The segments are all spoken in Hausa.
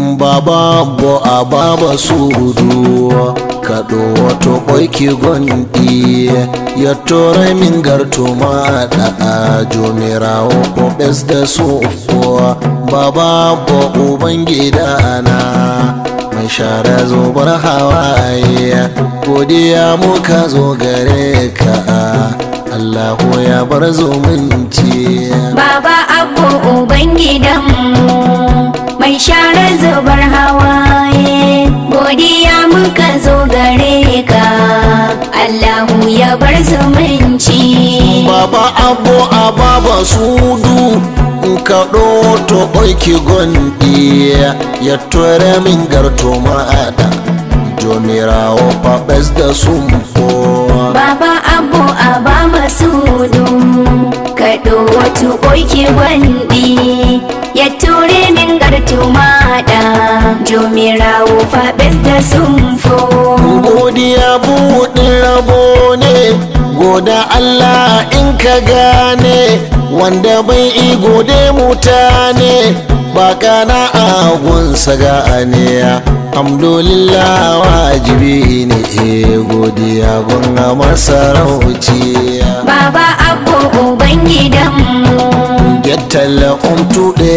baba bo a baba sudu kaɗo wato ɓoyki gonɗi yettore min gartuma da jomirawo ko ɓesda sufuwa baba bo ubangidana mai share zobar hawaye godiya muka zo gare ka Allahu ya bar zumunci baba abu ubangidanmu mai share zubar hawaye godiya muka zo gare ka Allahu ya bar zumunci baba abu a baba sudu kaɗo to ɓoyki gonɗi ya tore min garto ma'ada jomirawo faɓes da sumfo baba abu a baba sudu kaɗo wato ɓoyki gonɗi ya tore min garto ma'ada jomirawo faɓes da sumfo godiya buɗin rabo ne goda Allah in ka gane wanda bai yi gode mutane ba kana agunsa gane alhamdulillah wajibi ne godiya gunga masarauci baba abu ubangidanmu yattala umtuɗe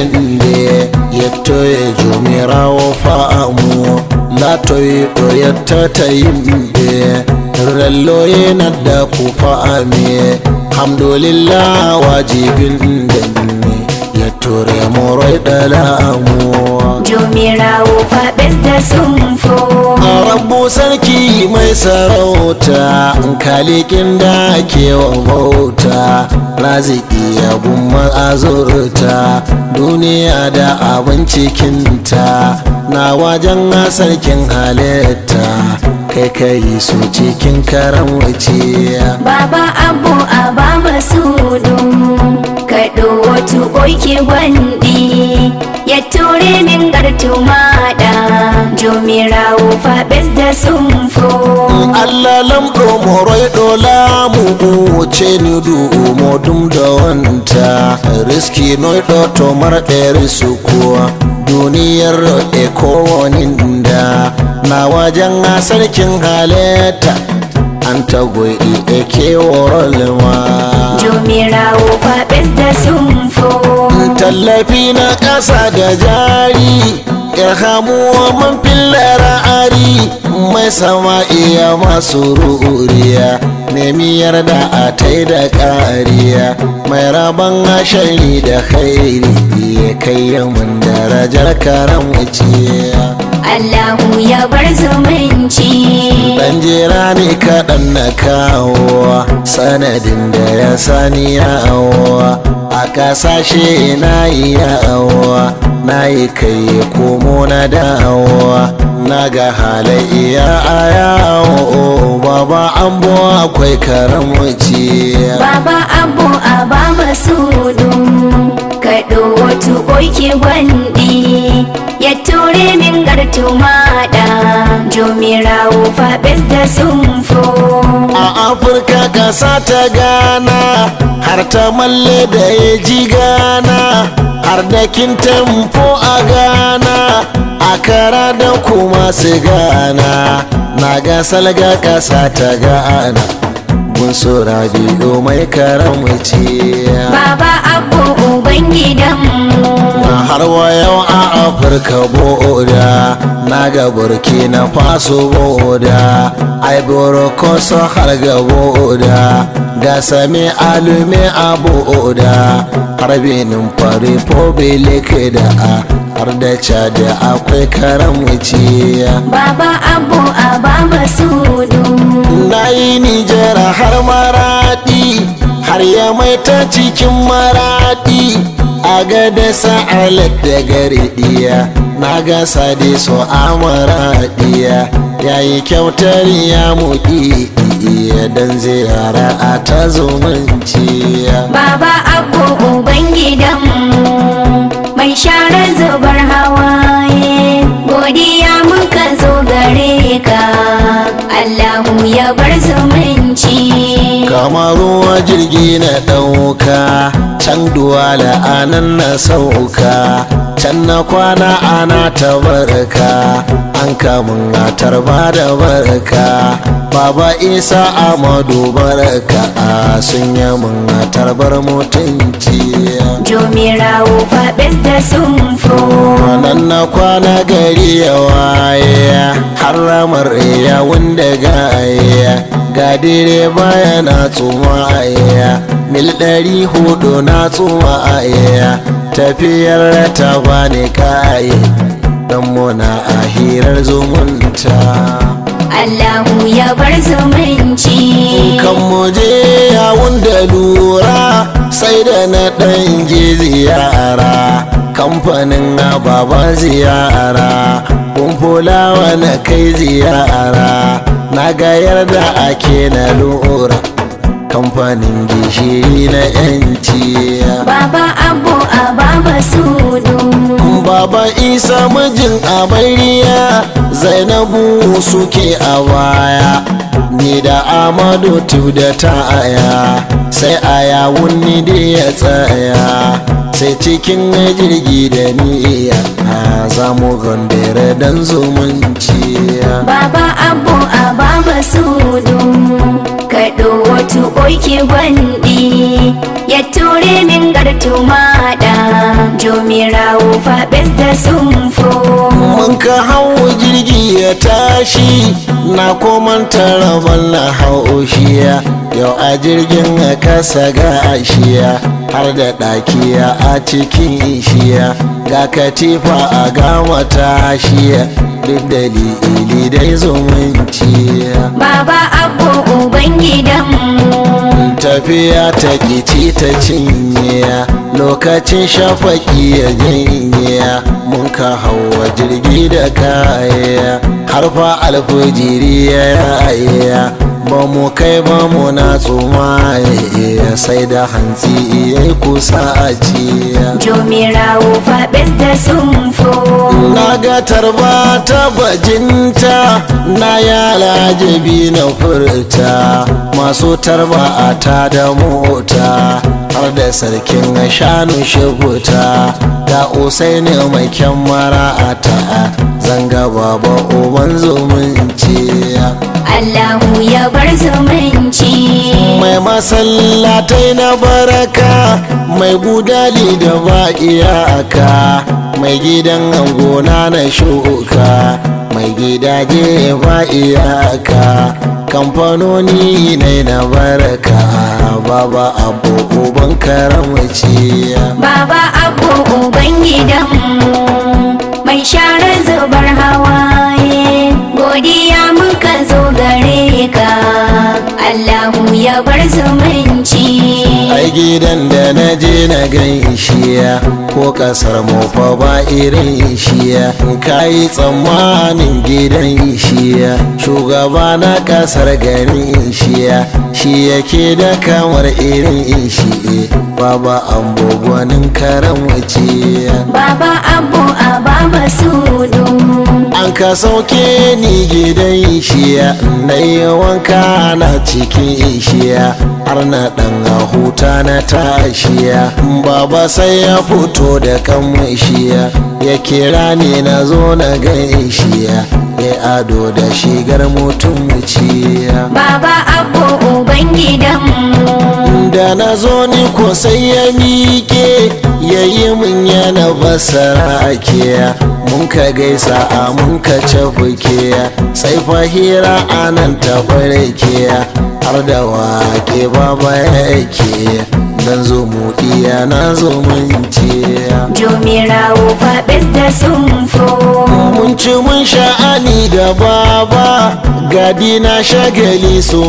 hende yettoye jomirawo fa'amu latoye ɗo yettata yimɓe ralloye nadda ku fa'ame alhamdulillah wajibin danne yettore moroy ɗalamu jomirawo faɓes da sumfo rabbu sarki mai sarauta kalikin da kewa bauta raziki abun ma'azurta duniya da abin cikinta na wajen sarkin halitta kai kai su cikin karamwace baba abu a baba sudu kaɗo wato ɓoyki gwanɗi ya ture min gartu maɗa jomirawo faɓes da sumfo Allah lamɗo moroi ɗo laamu ce ni du modum da wanta riski noy ɗo to marɗe risukuwa duniyar e kowoninda na wajen sarkin halitta an tagoyi e keworol ma jomirawo faɓes da sumfo tallafi na ƙasa da jari irhamuwa man fillar ari mai sama iya masu ruriya nemi yarda a tai da ƙariya mai rabon ashari da khairi ya kai yamin darajar karamciya Allahu ya bar zumunci dan jira ne kaɗan na kawo sanadin da ya sani yawa a ƙasashe na yi yawa na yi kai komo na dawowa na ga halayya a yawo baba an akwai karamci baba abu a ba masudu kaɗo wato ɓoyki gwanɗi ya ture min gartu maɗa jomirawo faɓes da sumfo a afirka ƙasa ta gana har ta malle da ya ji gana har da kin tempo a gana a kara da kuma su gana na ga salga ƙasa ta gana gun sura biyu mai karamci baba abu ubangidanmu har wa yau a afirka boda na ga burkina faso boda ai borokoso har ga boda ga sami alume a boda har benin fari republic da har da chad akwai karamci baba abu a ba masudu na yi nijar har maradi har ya mai ta cikin maradi a gada sa'alat da garidiya na ga sade so amara diya yayi kyautar ya muɗi dan ziyara a ta zumunci baba abu ubangidanmu mai share zubar hawaye godiya muka zo gare ka Allahu ya bar zumunci kamar ruwa jirgi na ɗauka can duwala anan na sauka can nan na kwana ana ta barka an kamun atar ba da barka baba isa amadu barka sun yi mun tarbar mutunci jomirawo faɓes da sunfo nan na kwana gari ya waye haramar ya wanda gaya ga dire baya na tsuma mil 400 na tsuma tafiyar ta bani kaye dan muna a hirar zumunta Allahu ya bar zumunci kan muje yawun da lura sai da na ɗan je ziyara kamfanin baba ziyara kumfulawa na kai ziyara na ga yarda ake na lura kamfanin gishiri na yanci baba abu a baba sudu baba isa mijin amarya zainabu suke a baya ni da amadu tu da ta aya sai aya wuni da ya tsaya sai cikin jirgi da niya za mu gandere dan zumunci baba abu a baba sudu kaɗo wato oiki gwandi ya ture min gartu maɗa jomirawo faɓes da sunfo mun ka hau jirgi ya tashi na komanta rabon na haushiya yau a jirgin a kasa ga ashiya har da ɗakiya a cikin shiya ga katifa a gama tashiya duk dalili dai zumunci baba abu ubangidanmu tafiya ta kici ta cinye lokacin shafaki ya janye mun ka hawa jirgi da kaya harfa alfujiri ya yaya ba mu kai ba mu na tsuma sai da hantsi ya kusa a ciya jomirawo faɓes da sunfo na ga tarba ta bajinta na yala jabi na furta masu tarba a ta da mota har da sarkin shanu shibuta ga usaini mai kyan mara a ta zanga baba uban zumunci Allahu ya bar zumunci mai masallatai na baraka mai gudali da ba iyaka mai gidan gona na shuka mai gidaje ba iyaka kamfanoni ne na baraka baba abu uban karamci baba abu uban gidanmu mai share zubar hawaye godiya muka zo gare ka Allahu ya bar zumunci ai gidan da na je na gan shiya ko kasar mu fa ba irin shiya kai tsammanin gidan shiya shugaba na kasar garin shiya shi yake da kamar irin shi baba ambo gwanin karamci baba abu a baba sudu an ka sauke ni gidan shiya na yi wanka na cikin shiya har na dan huta na tashiya baba sai ya fito da kan shiya ya kira ni na zo na gan shiya ya ado da shigar mutum ciya baba abu uban gidanmu da na zo ni ko sai ya miƙe ya yi min yana basara ake mun ka gaisa a mun ka cafuke sai fahira anan ta barke har da wake baba yake dan zo mu iya na zo mun ce jomirawo faɓes da sunfo mun ci mun sha'ani da baba gadi na shagali su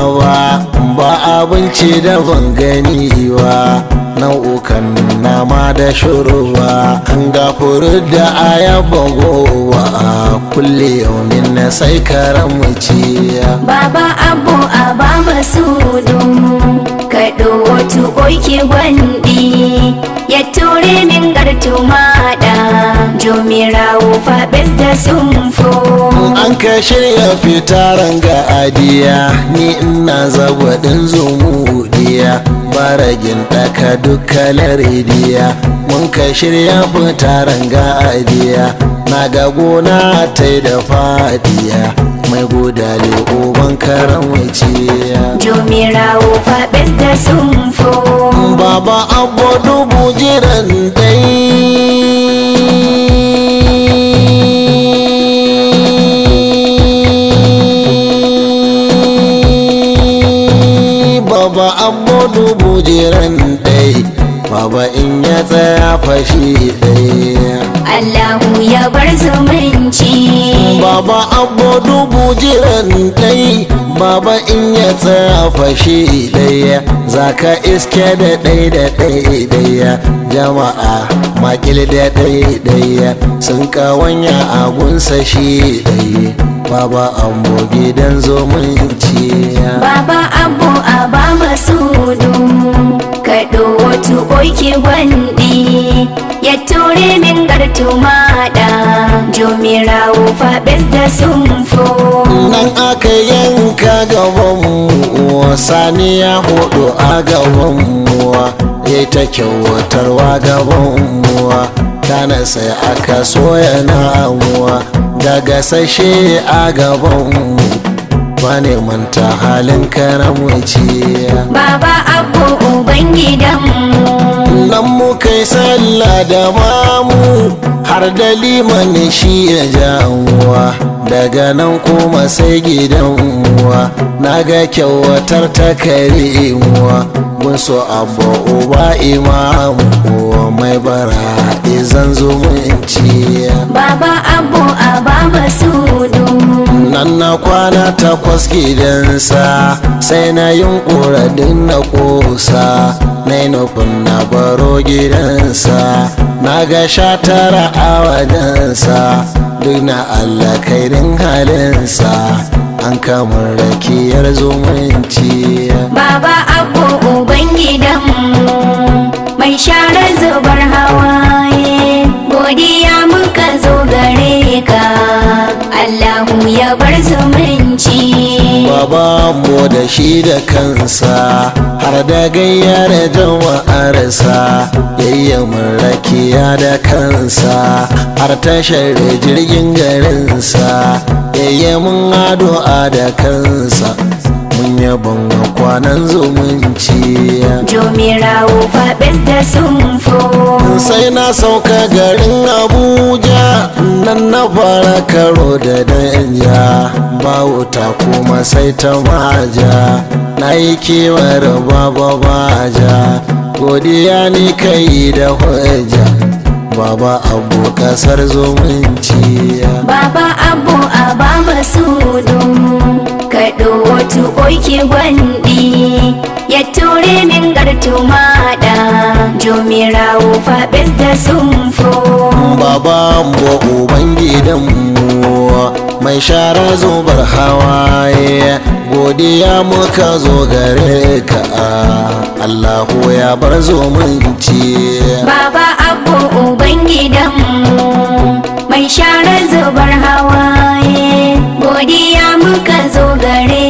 ba abinci da ban gani ba nau'ukan nama da shuruwa an gafuru da ayaba gowa kulle yaumin na sai karamuci baba abu a baba sudu kaɗo wato oiki gwandi ya ture min gartu maɗa jomirawo faɓes da sumfo. An ka shirya fitaran ga adiya ni ina zagwadin zumudiya baragin ɗaka dukkanin rediya. Mun ka shirya fitaran ga adiya na ga gona ta da fadiya mai godale uban karan wuciya. Jomirawo faɓes da sumfo. Baba abu dubu jiran dai Baba abu dubu jiran dai Baba in ya tsaya fashi dai Allahu ya bar zumunci. Baba abu dubu jiran dai Baba in ya tsaya fashi daya zaka iske da ɗaya jama'a makil da ɗaya sun kawanya abunsa shi ɗaya. Baba ambo gidan zumunci. Baba abu a ba masudu kaɗo wato oiki gwandi ya ture min gartu maɗa jomirawo faɓes da sumfo. Nan aka yanka gabanmu saniya hudu a gabanmu ya ta kyautarwa gabanmu kana sai aka soya namuwa daga sashe a gabanmu wane manta halin karamuci. Baba abu uban gidanmu nan muka yi sallah da mamu har da liman shi ya jamuwa daga nan kuma sai gidanmuwa na ga kyawatar ta karimuwa gunso abu uba imamu mai bara izan zumunci. Baba abu a ba masudu nan na kwana takwas gidansa sai na yunkura din na kosa na yi nufin na baro gidansa na ga 19 a wajensa duk na Allah kairin halinsa an kamar rakiyar zumunci. Baba abu uban gidanmu mai share zubar hawaye godiya muka zo gare ka Allahu ya bar zumunci. Baba mu da shi da kansa har da gayyar jama'arsa yayyamin rakiya da kansa har tashar jirgin garinsa yayyamin addu'a da kansa mun yabon kwanan zumunci. Jomirawo faɓes da sumfo. Sai na sauka garin Abuja nan na fara karo da danja ba wuta kuma sai ta maja na yi kewar baba baja godiya ni kai da hujja baba abu kasar zumunci. Baba abu a ba masudu kaɗo wato oiki gwandi ya ture min gartu maɗa jomirawo faɓes da sumfo. Baba ambo uban gidanmu mai shara zubar hawaye godiya muka zo gare ka Allahu ya bar zumunci. Baba abu uban gidanmu mai share zubar hawaye godiya muka zo gare